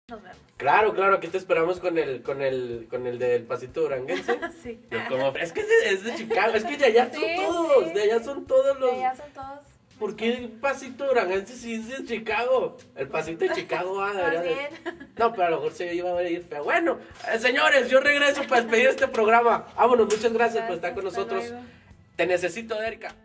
Nos vemos. Claro, claro, aquí te esperamos con el del pasito duranguense. Sí. Es que es de Chicago, es que de allá son Sí, todos, sí. de allá son todos los... De allá son todos. ¿Por qué el pasito duranguense si es de Chicago? El pasito de Chicago, debería Más de... bien. No, pero a lo mejor se iba a ir feo. Bueno, señores, yo regreso para despedir este programa. Vámonos, muchas gracias por estar con Hasta nosotros. luego. Te necesito, Erika.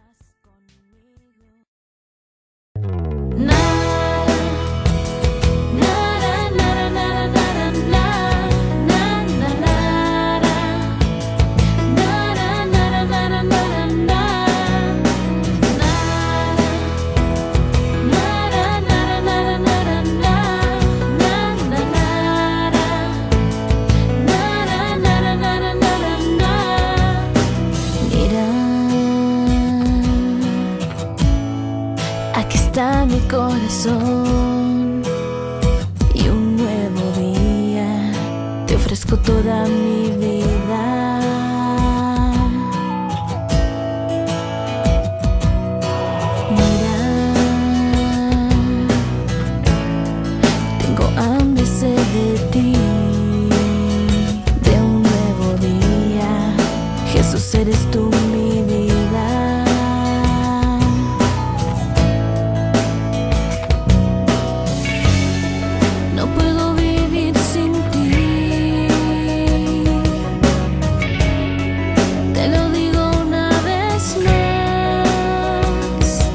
Aquí está mi corazón y un nuevo día, te ofrezco toda mi vida. Mira, tengo hambre y sed de ti, de un nuevo día. Jesús, eres tú mi vida. No puedo vivir sin ti, te lo digo una vez más.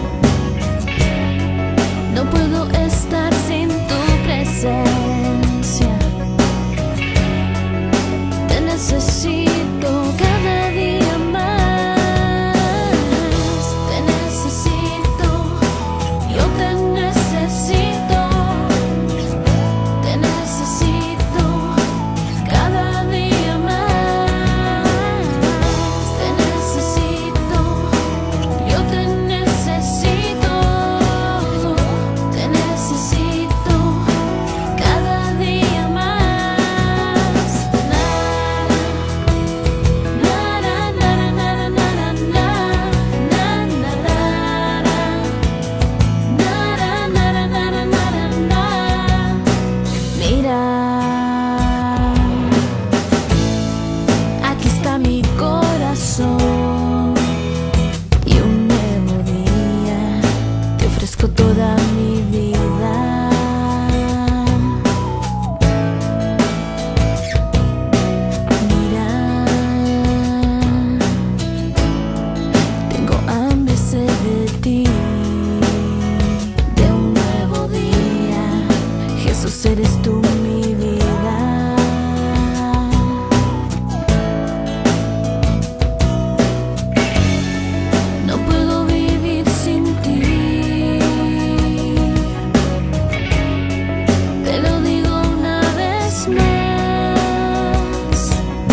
No puedo estar sin tu presencia, te necesito cada día más. Te necesito, yo te necesito. Te necesito cada día más. Te necesito, yo te necesito. Te necesito cada día más. Nada, nada, nada, nada, nada, nada, nada, nada, nada, nada, nada. Mira, aquí está mi corazón y un nuevo día, te ofrezco toda mi vida. Mira, tengo hambre y sed de ti, de un nuevo día. Jesús, eres tú mi vida. No puedo vivir sin ti, te lo digo una vez más.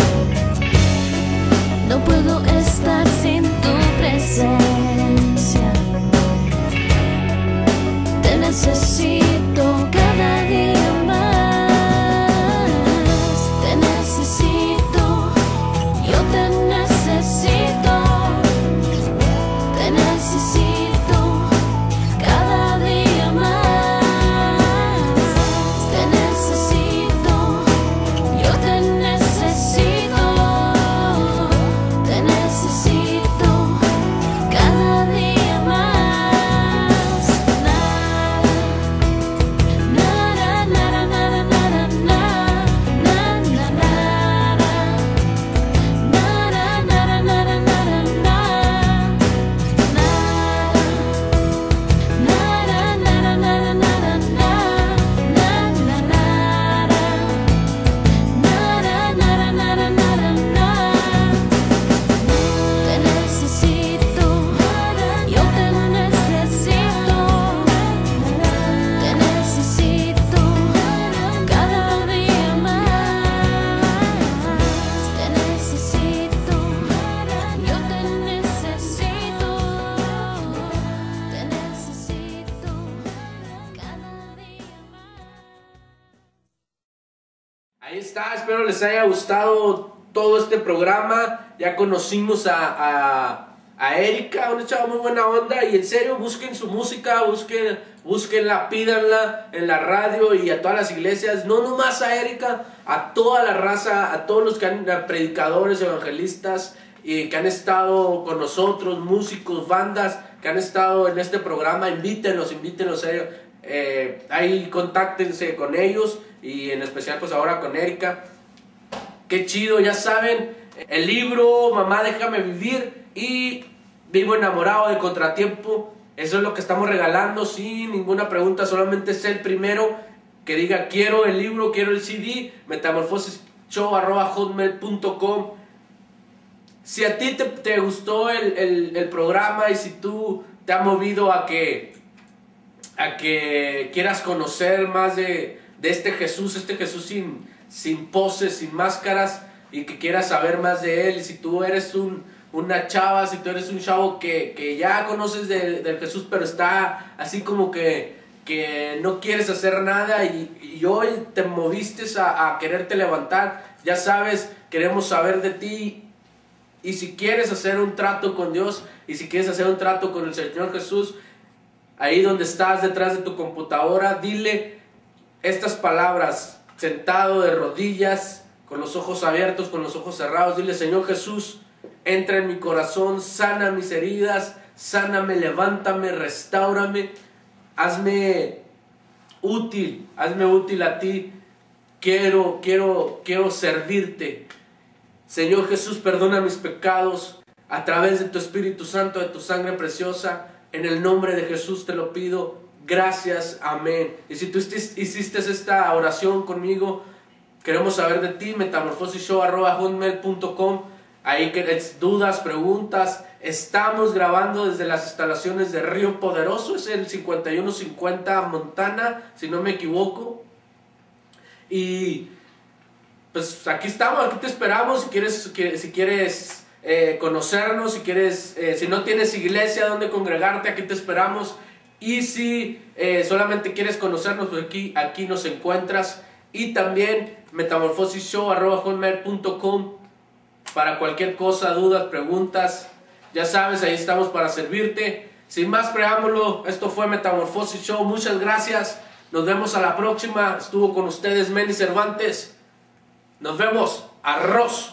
No puedo estar sin tu presencia, te necesito cada día más. Te necesito, yo te necesito. Te necesito cada día más. Te necesito, yo te necesito. Te necesito cada día más. Nada, nada, nada, nada, nada, nada, nada, nada, nada, nada, Te necesito, yo te necesito. Te necesito cada día más. Te necesito, yo te necesito. Te necesito cada día más. Ahí está, espero les haya gustado todo este programa. Ya conocimos a Erika, una chava muy buena onda, y en serio busquen su música, búsquenla, pídanla en la radio y a todas las iglesias, no nomás a Erika, a toda la raza, a todos los que han, predicadores, evangelistas, y que han estado con nosotros, músicos, bandas que han estado en este programa, invítenlos serio, ahí contáctense con ellos, y en especial pues ahora con Erika. Qué chido, ya saben, el libro Mamá Déjame Vivir y Vivo Enamorado de Contratiempo, eso es lo que estamos regalando sin ninguna pregunta, solamente es el primero que diga quiero el libro, quiero el CD, metamorfosisshow@hotmail.com. Si a ti te gustó el programa y si tú te has movido a que quieras conocer más de este Jesús sin poses, sin máscaras, y que quieras saber más de él, y si tú eres una chava, si tú eres un chavo que ya conoces del Jesús, pero está así como que no quieres hacer nada y hoy te moviste a quererte levantar, ya sabes, queremos saber de ti. Y si quieres hacer un trato con Dios, y si quieres hacer un trato con el Señor Jesús, ahí donde estás detrás de tu computadora, dile estas palabras, sentado de rodillas, con los ojos abiertos, con los ojos cerrados, dile: Señor Jesús, entra en mi corazón, sana mis heridas, sáname, levántame, restáurame, hazme útil a ti, quiero servirte. Señor Jesús, perdona mis pecados a través de tu Espíritu Santo, de tu sangre preciosa. En el nombre de Jesús te lo pido. Gracias, amén. Y si tú hiciste esta oración conmigo, queremos saber de ti. metamorfosisshow@hotmail.com. Ahí que dudas, preguntas. Estamos grabando desde las instalaciones de Río Poderoso, es el 5150 Montana, si no me equivoco. Y pues aquí estamos, aquí te esperamos. Si quieres conocernos, si no tienes iglesia donde congregarte, aquí te esperamos. Y si solamente quieres conocernos, pues aquí nos encuentras. Y también metamorfosisshow@hotmail.com para cualquier cosa, dudas, preguntas. Ya sabes, ahí estamos para servirte. Sin más preámbulo, esto fue Metamorfosis Show. Muchas gracias. Nos vemos a la próxima. Estuvo con ustedes Manny Cervantes. Nos vemos. Arroz.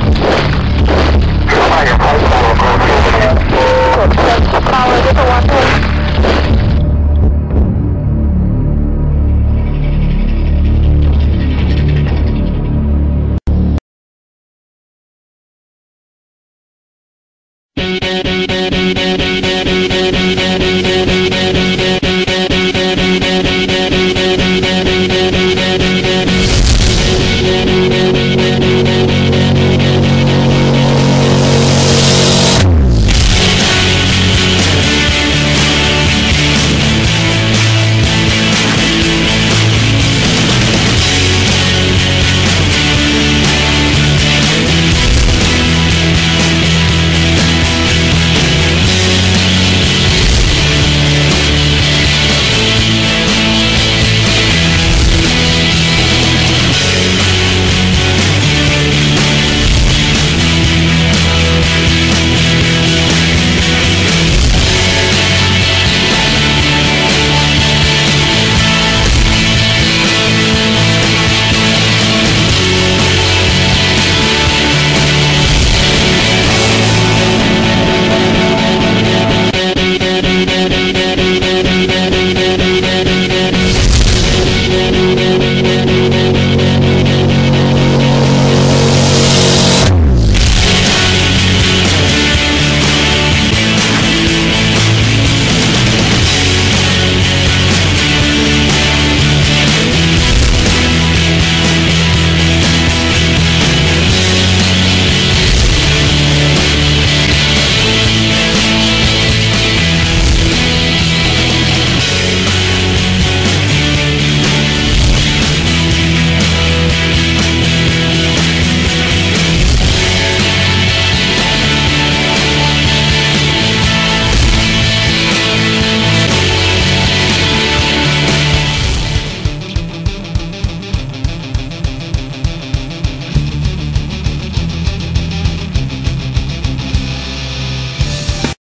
Power,